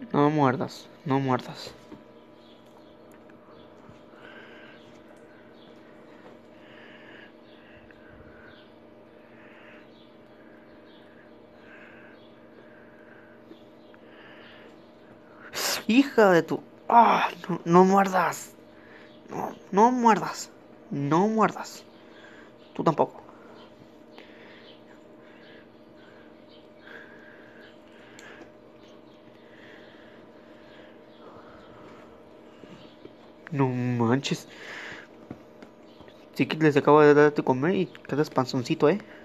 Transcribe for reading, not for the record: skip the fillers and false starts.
No muerdas, no muerdas. Hija de tu... ¡Ah! No, no muerdas. No, no muerdas. No muerdas. Tú tampoco. No manches. Sí que les acabo de dar de comer y quedas panzoncito, ¿eh?